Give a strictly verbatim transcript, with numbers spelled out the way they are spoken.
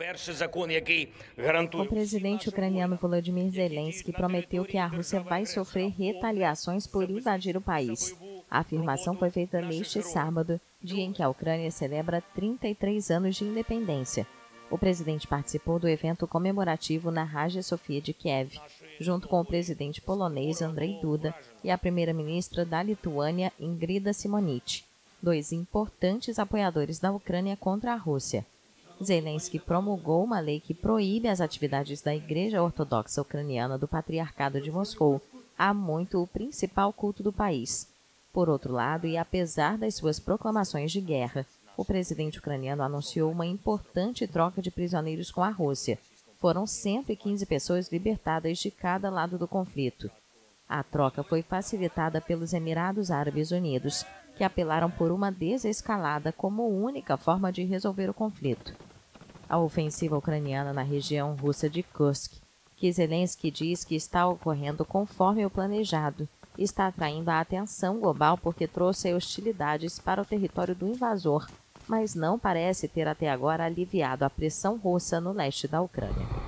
O presidente ucraniano Volodymyr Zelensky prometeu que a Rússia vai sofrer retaliações por invadir o país. A afirmação foi feita neste sábado, dia em que a Ucrânia celebra trinta e três anos de independência. O presidente participou do evento comemorativo na Hagia Sofia de Kiev, junto com o presidente polonês Andrzej Duda e a primeira-ministra da Lituânia, Ingrida Simonite, dois importantes apoiadores da Ucrânia contra a Rússia. Zelensky promulgou uma lei que proíbe as atividades da Igreja Ortodoxa Ucraniana do Patriarcado de Moscou, há muito o principal culto do país. Por outro lado, e apesar das suas proclamações de guerra, o presidente ucraniano anunciou uma importante troca de prisioneiros com a Rússia. Foram cento e quinze pessoas libertadas de cada lado do conflito. A troca foi facilitada pelos Emirados Árabes Unidos, que apelaram por uma desescalada como única forma de resolver o conflito. A ofensiva ucraniana na região russa de Kursk, que Zelensky diz que está ocorrendo conforme o planejado, está atraindo a atenção global porque trouxe hostilidades para o território do invasor, mas não parece ter até agora aliviado a pressão russa no leste da Ucrânia.